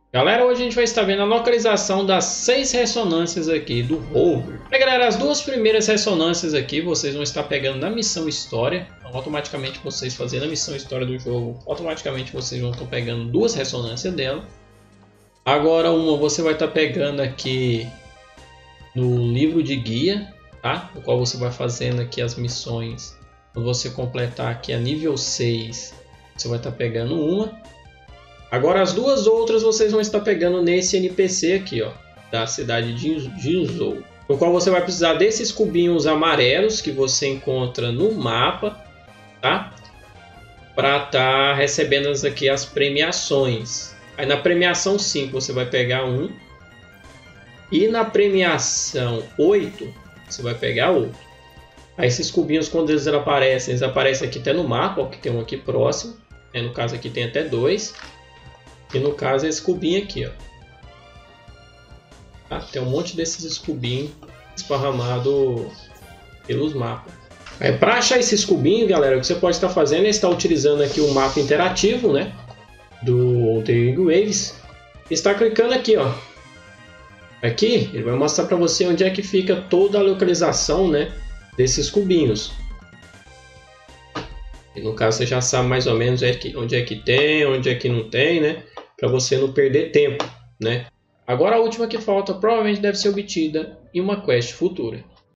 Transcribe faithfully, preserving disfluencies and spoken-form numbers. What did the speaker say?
Galera, hoje a gente vai estar vendo a localização das seis ressonâncias aqui do rover. Bem, galera, as duas primeiras ressonâncias aqui vocês vão estar pegando na missão história. Então, automaticamente vocês fazendo a missão história do jogo, automaticamente vocês vão estar pegando duas ressonâncias dela. Agora uma você vai estar pegando aqui no livro de guia, tá? No qual você vai fazendo aqui as missões. Quando você completar aqui a nível seis, você vai estar pegando uma. Agora as duas outras vocês vão estar pegando nesse N P C aqui, ó, da cidade de Jinzhou, no qual você vai precisar desses cubinhos amarelos que você encontra no mapa, tá? Para estar recebendo aqui as premiações. Aí na premiação cinco você vai pegar um e na premiação oito você vai pegar outro. Aí esses cubinhos, quando eles aparecem, eles aparecem aqui até no mapa, ó, que tem um aqui próximo. É, no caso aqui tem até dois. E no caso é esse cubinho aqui, ó. Tá? Tem um monte desses cubinhos esparramados pelos mapas. Aí, para achar esses cubinhos, galera, o que você pode estar fazendo é estar utilizando aqui o mapa interativo, né, do Outer Ring Waves. Está clicando aqui, ó. Aqui ele vai mostrar para você onde é que fica toda a localização, né, desses cubinhos. E no caso você já sabe mais ou menos onde é que tem, onde é que não tem, né? Para você não perder tempo, né? Agora a última que falta provavelmente deve ser obtida em uma quest futura.